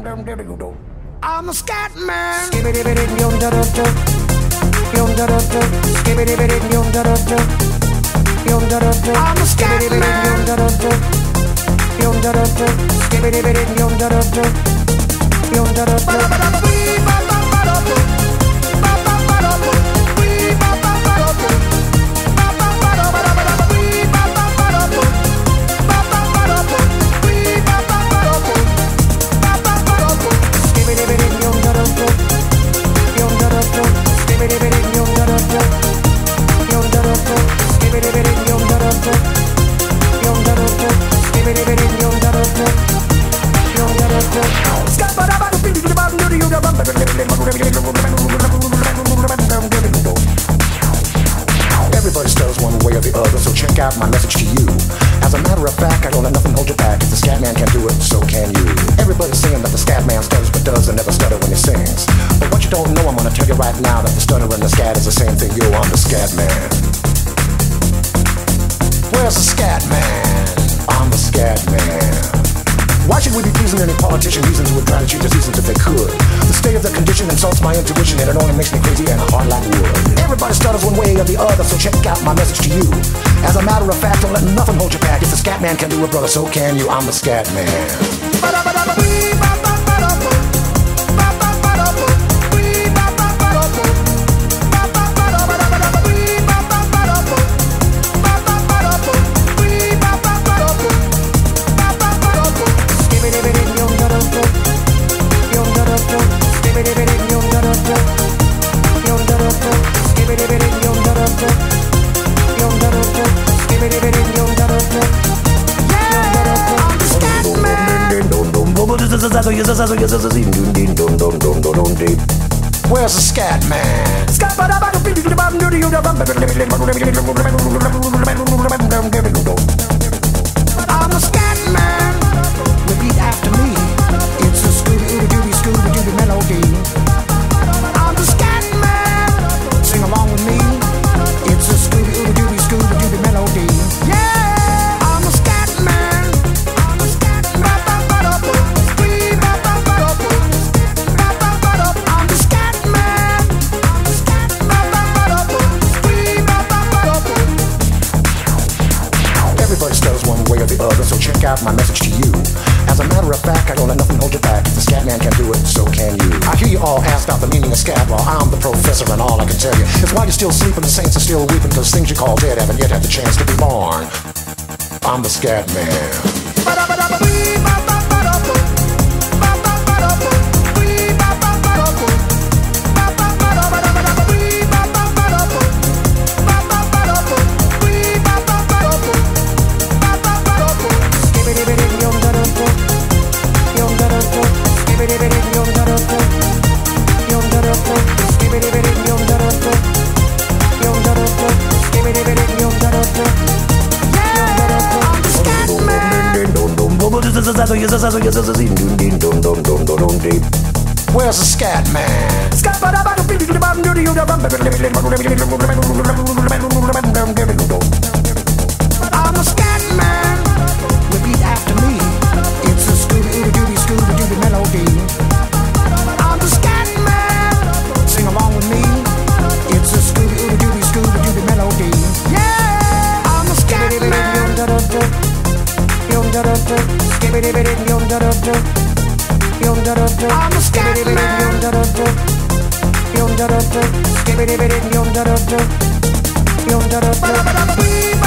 I'm a scat man. I'm a scat Everybody stutters one way or the other, so check out my message to you. As a matter of fact, I don't let nothing hold you back. If the scat man can do it, so can you. Everybody's saying that the scat man stutters but does and never stutter when he sings. But what you don't know, I'm gonna tell you right now that the stutter and the scat is the same thing. Yo, I'm the scat man. Where's the scat man? I'm the scat man. Why should we be pleasing any politician reasons who would try to cheat the seasons if they could? The state of the condition insults my intuition and it only makes me crazy and hard like wood. Everybody stutters one way or the other, so check out my message to you. As a matter of fact, don't let nothing hold you back. If the scat man can do it, brother, so can you. I'm the scat man. Where's the scat man? I'm the scat man. Repeat after me. It's a Scooby-Dooby, Scooby-Dooby melody. I'm the scat man. Sing along with me. It's a Scooby-Dooby, Scooby-Dooby melody. Yeah, I'm the scat man. I'm the scat man. I'm the scat man. Everybody stutters one way or the other, so check out my message to you. As a matter of fact, I don't let nothing hold you back. If the scat man can do it, so can you. I hear you all ask about the meaning of scat. Well, I'm the professor and all I can tell you is why you're still sleeping, the saints are still weeping, cause things you call dead haven't yet had the chance to be born. I'm the scat man. Where's the scat man? I'm the scat man. Repeat after me. It's a Scooby-Dooby, Scooby-Dooby melody. I'm the scat man. Sing along with me. It's a Scooby-Dooby, Scooby-Dooby melody. Yeah, I'm the scat man. I'm the scat man.